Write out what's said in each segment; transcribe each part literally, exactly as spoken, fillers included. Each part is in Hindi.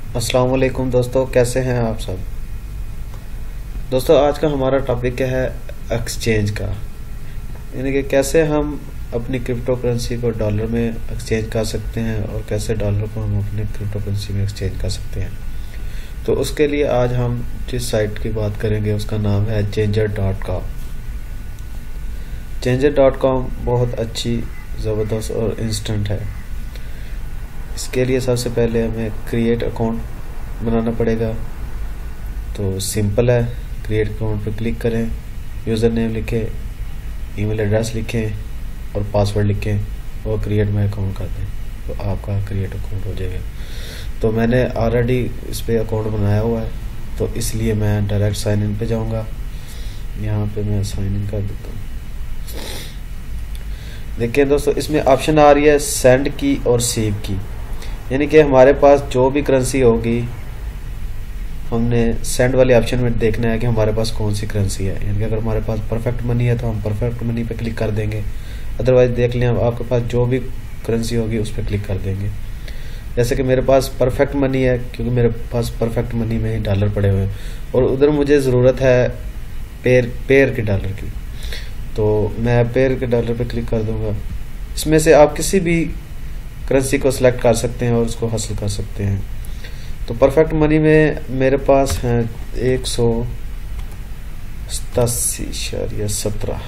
अस्सलाम वालेकुम दोस्तों, कैसे हैं आप सब। दोस्तों आज का हमारा टॉपिक है एक्सचेंज का, यानी कि कैसे हम अपनी क्रिप्टो करेंसी को डॉलर में एक्सचेंज कर सकते हैं और कैसे डॉलर को हम अपने क्रिप्टो करेंसी में एक्सचेंज कर सकते हैं। तो उसके लिए आज हम जिस साइट की बात करेंगे उसका नाम है changer dot com. Changer dot com बहुत अच्छी, ज़बरदस्त और इंस्टेंट है। इसके लिए सबसे पहले हमें क्रिएट अकाउंट बनाना पड़ेगा। तो सिंपल है, क्रिएट अकाउंट पर क्लिक करें, यूज़र नेम लिखें, ईमेल एड्रेस लिखें और पासवर्ड लिखें और क्रिएट माई अकाउंट कर दें, तो आपका क्रिएट अकाउंट हो जाएगा। तो मैंने ऑलरेडी इस पर अकाउंट बनाया हुआ है, तो इसलिए मैं डायरेक्ट साइन इन पे जाऊंगा। यहाँ पे मैं साइन इन कर देता हूँ। देखिए दोस्तों, इसमें ऑप्शन आ रही है सेंड की और सेव की, यानी कि हमारे पास जो भी करेंसी होगी हमने सेंड वाले ऑप्शन में देखना है कि हमारे पास कौन सी करेंसी है। यानी कि अगर हमारे पास परफेक्ट मनी है तो हम परफेक्ट मनी पे क्लिक कर देंगे, अदरवाइज देख लें आपके पास जो भी करेंसी होगी उस पर क्लिक कर देंगे। जैसे कि मेरे पास परफेक्ट मनी है, क्योंकि मेरे पास परफेक्ट मनी में ही डॉलर पड़े हुए हैं और उधर मुझे ज़रूरत है पेयर पेयर के डॉलर की, तो मैं पेयर के डॉलर पे क्लिक कर दूंगा। इसमें से आप किसी भी करेंसी को सिलेक्ट कर सकते हैं और उसको हासिल कर सकते हैं। तो परफेक्ट मनी में मेरे पास है एक सौ सतासी इशारिया सत्रह।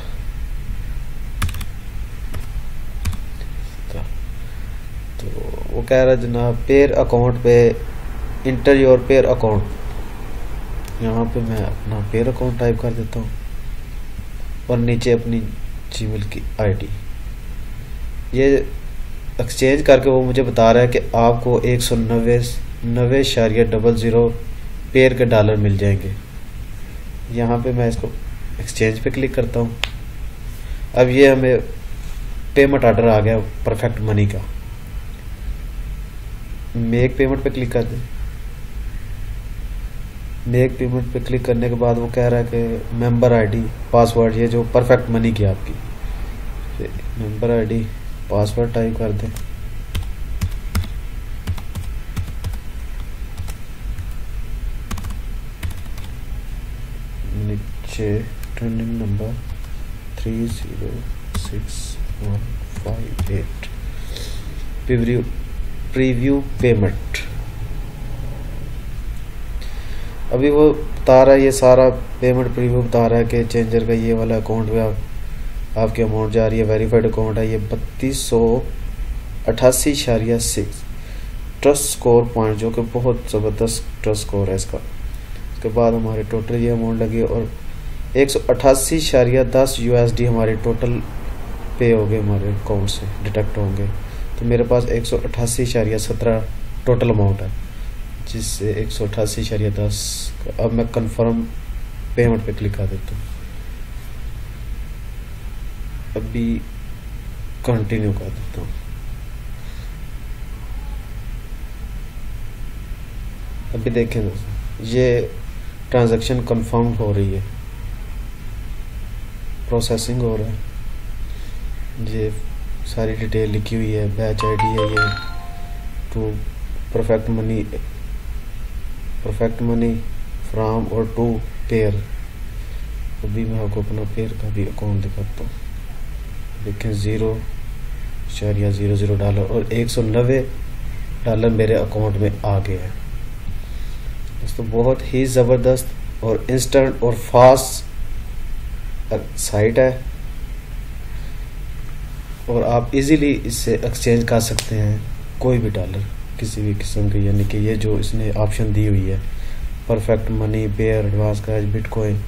तो वो कह रहा है जनाब पेयर अकाउंट पे इंटर योर पेयर अकाउंट। यहाँ पे मैं अपना पेयर अकाउंट टाइप कर देता हूँ और नीचे अपनी जीमेल की आईडी। ये एक्सचेंज करके वो मुझे बता रहा है कि आपको एक सौ नब्बे नब्बे इशारिया डबल ज़ीरो पेयर के डॉलर मिल जाएंगे। यहाँ पे मैं इसको एक्सचेंज पे क्लिक करता हूँ। अब ये हमें पेमेंट ऑर्डर आ गया परफेक्ट मनी का। मेक पेमेंट पे क्लिक कर दें। मेक पेमेंट पे क्लिक करने के बाद वो कह रहा है कि मेंबर आईडी पासवर्ड, ये जो परफेक्ट मनी की आपकी मेंबर आईडी पासवर्ड टाइप कर दें। नीचे trending number three zero six one five eight preview preview payment. अभी वो बता रहा है, ये सारा पेमेंट प्रीव्यू बता रहा है कि चेंजर का ये वाला अकाउंट में आप आपकी अमाउंट जा रही है, वेरीफाइड अकाउंट है। ये बत्तीस सौ अट्ठासी इशारिया सिक्स ट्रस्ट स्कोर पॉइंट, जो कि बहुत ज़बरदस्त ट्रस्ट स्कोर है इसका। उसके बाद हमारे टोटल ये अमाउंट लगी और एक सौ अट्ठासी इशारिया दस यू एस डी हमारे टोटल पे हो गए, हमारे अकाउंट से डिटेक्ट होंगे। तो मेरे पास एक सौ अट्ठासी इशारिया सत्रह टोटल अमाउंट है, जिससे एक सौ अट्ठासी इशारिया दस। अब मैं कन्फर्म पेमेंट पे क्लिक कर देता हूँ। अभी कंटिन्यू कर देता हूँ। अभी देखें दोस्तों, ये ट्रांजैक्शन कंफर्म हो रही है, प्रोसेसिंग हो रहा है। ये सारी डिटेल लिखी हुई है, बैच आईडी है ये to perfect money perfect money from और टू पेयर। अभी मैं आपको अपना पेयर का भी अकाउंट दिखाता हूँ। देखें ज़ीरो इशारिया ज़ीरो ज़ीरो डॉलर और एक सौ नब्बे डॉलर मेरे अकाउंट में आ गए हैं। दोस्तों बहुत ही ज़बरदस्त और इंस्टेंट और फास्ट साइट है और आप इजीली इससे एक्सचेंज कर सकते हैं कोई भी डॉलर किसी भी किस्म की। यानी कि ये जो इसने ऑप्शन दी हुई है perfect money, Payeer, advance cash, bitcoin,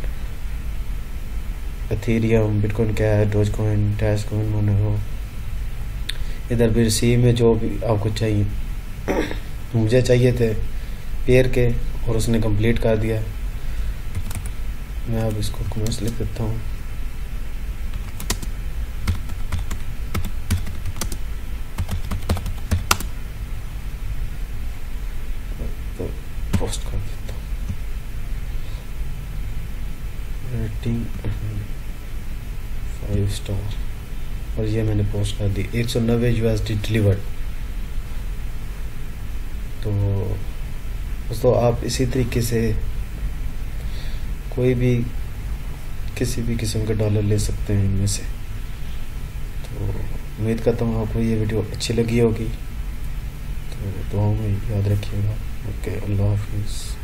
Ethereum, bitcoin cash, doge coin, dash coin, mono, इधर भी रिसीव में जो भी आपको चाहिए। मुझे चाहिए थे पेयर के और उसने कंप्लीट कर दिया। मैं अब इसको कमेंट्स लिख देता हूँ। तो पोस्ट कर देता हूँ। रेटिंग फाइव स्टार और ये मैंने पोस्ट कर दी। एक सौ नब्बे यूएसडी डिलीवर्ड। तो दोस्तों आप इसी तरीके से कोई भी किसी भी किस्म का डॉलर ले सकते हैं इनमें से। तो उम्मीद करता हूँ आपको ये वीडियो अच्छी लगी होगी। तो दुआओं में याद रखिएगा। ओके, अल्लाह हाफिज़।